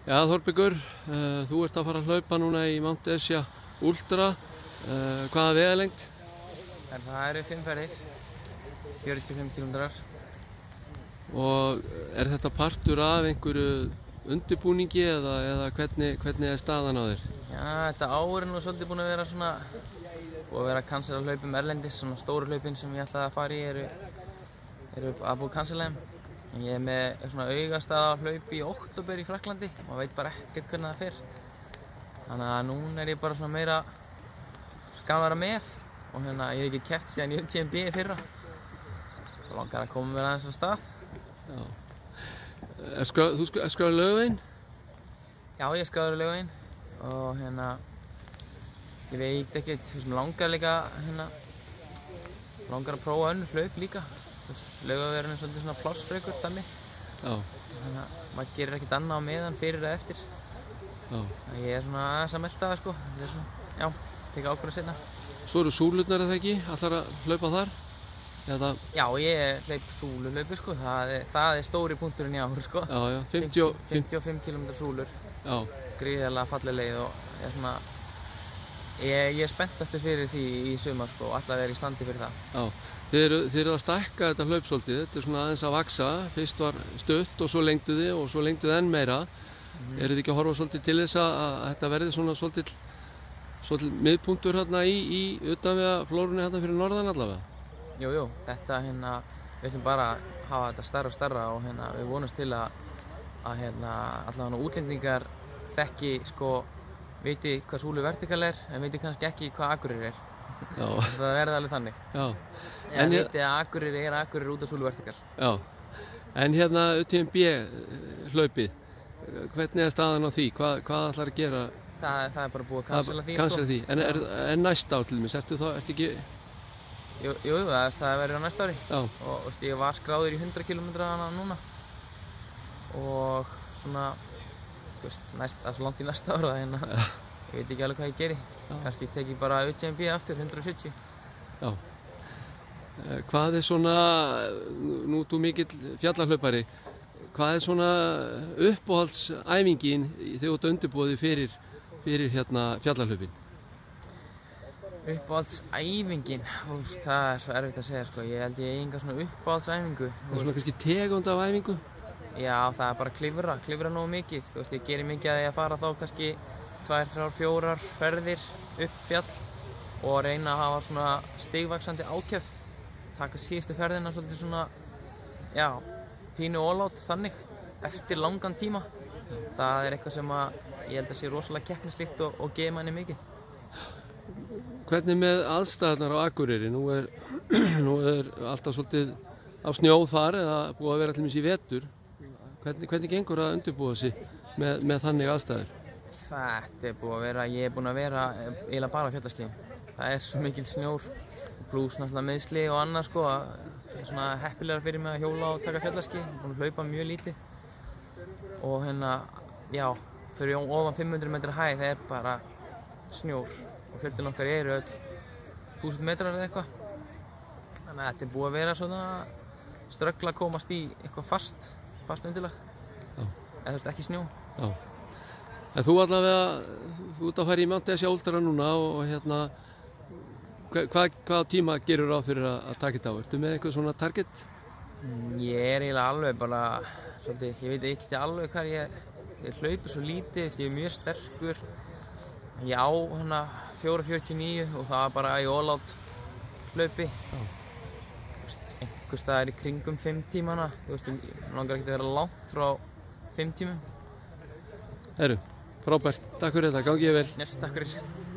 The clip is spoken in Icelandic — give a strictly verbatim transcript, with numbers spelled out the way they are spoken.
Já, Þorbergur, uh, þú ert að fara að hlaupa núna í Mount Esja Ultra. Uh, hvaða vegalengd? Það eru fimm ferðir, fjörutíu og fimm kílómetrar. Og er þetta partur af einhverju undirbúningi eða, eða hvernig, hvernig er staðan á þér? Já, þetta ár er nú svolítið búin að vera svona, búið að vera að cancela hlaupum erlendis, svona stóru hlaupin sem ég ætlaði að fara í eru, eru að búið að cancela þeim. Ég er með svona augastað að hlaupa í október í Frakklandi, maður veit bara ekkert hvernig það fer. Þannig að núna er ég bara svona meira gaman að vera með og hérna ég hef ekki keppt síðan í U T M B í fyrra. Það langar að koma mér aðeins á stað. Já. Er skrá, þú skráði Laugaveginn? Já, ég skráði Laugaveginn og hérna ég veit ekkert, þú veist, langar líka hérna langar að prófa önnur hlaup líka. Laugavegurinn er svolítið svona plássfrekur þannig. Já. Þannig að maður gerir ekkert annað á meðan fyrir eða eftir. Já. Ég er svona aðeins að melta það sko. Ég er svona, já, teka ákvörðun seinna. Svo eru súlurnar eða ekki? Ætlar að hlaupa þar? Eða... Já, ég hleyp súluhlaupi sko. Það er, það er stóri punkturinn í ár sko. Já, já, fimmtíu og fimm kílómetra súlur. Já. Gríðarlega falleg leið og ég er svona, ég, ég er spenntastur fyrir því í sumar sko og ætla að vera í standi fyrir það. Já. Þið eru, þið eru að stækka þetta hlaup svolítið, þetta er svona aðeins að vaksa, fyrst var stutt og svo lengdu þið og svo lengdu þið enn meira. Mm. Eru þið ekki að horfa svolítið til þess að, að þetta verði svona svolítið, svolítið miðpunktur hérna í, í utanvega flórunni hérna fyrir norðan allavega? Jú, jú, þetta hérna, við ætlum bara að hafa þetta stærra og stærra og hérna við vonumst til að, að hérna allavega útlendingar þekki sko, viti hvað súlu vertikal er en viti kannski ekki hvað Akureyri er. Já. Það verði alveg þannig. Já. En ég veit að Akureyri er Akureyri út af súlu vertikal. Já. En hérna U T M B hlaupið, hvernig er staðan á því? Hvað, hvað ætlar að gera? Það, það er bara búið að cancela því. Cancela því. En er, er næsta á til dæmis? Ertu þá, ertu ekki? Jú, jú, það, það verður á næsta ári. Já. Og veist, ég var skráður í hundrað kílómetra núna. Og svona, þú veist, næst, það er svo langt í næsta ára hérna. Já. Ég veit ekki alveg hvað ég geri. Já. Kannski tek ég bara U T M B aftur, hundrað og sjötíu. Já. Hvað er svona, nú ert þú mikill fjallahlaupari, hvað er svona uppáhaldsæfingin þegar þú ert undirbúið fyrir, fyrir hérna fjallahlaupin? Uppáhaldsæfingin? Úst, það er svo erfitt að segja sko. Ég held ég eigi enga svona uppáhaldsæfingu. Það er svona kannski tegund af æfingu? Já, það er bara klifra, klifra nógu mikið. Þú veist, ég gerir mikið að ég að fara þá kannski tvær, þrjár, fjórar ferðir upp fjall og reyna að hafa svona stigvaxandi ákefð. Taka síðustu ferðina svolítið svona, já, pínu all-out þannig, eftir langan tíma. Það er eitthvað sem að ég held að sé rosalega keppnislíkt og, og gefa manni mikið. Hvernig með aðstæðurnar á Akureyri? Nú er, nú er alltaf svolítið af snjó þar eða búið að vera til dæmis í vetur. Hvernig, hvernig gengur að undirbúa sig með, með þannig aðstæður? Þetta er búið að vera, ég er búinn að vera eiginlega bara á fjallaskíðum. Það er svo mikil snjór, plús náttúrulega meiðsli og annað sko. Það er svona heppilegra fyrir mig að hjóla og taka fjallaskí. Ég er búinn að hlaupa mjög lítið. Og hérna, já, fyrir ofan fimm hundruð metra hæð það er bara snjór. Og fjöldin okkar eru öll þúsund metrar eða eitthvað. Þannig að þetta er búið að vera svona ströggla að komast í eitthvað fast, fast undirlag. Já. Eða þú veist, ekki snjó. Já. En þú allavega, þú ert að fara í Mount Esja Ultra núna og hérna, hvað hva tíma gerur ráð fyrir að, að taka þetta á? Ertu með eitthvað svona target? Ég er eiginlega alveg bara, svolítið, ég veit ekki alveg hvað ég, ég hlaupi svo lítið, ég er mjög sterkur. Ég á hérna fjóra fjörutíu og níu og það er bara í all-out hlaupi. Já. Þú veist, einhvers staðar í kringum fimm tímana, þú veist, ég langar ekki að vera langt frá fimm tímum. Heru. Frábært, takk fyrir þetta, gangi ég vel. Yes, takk fyrir.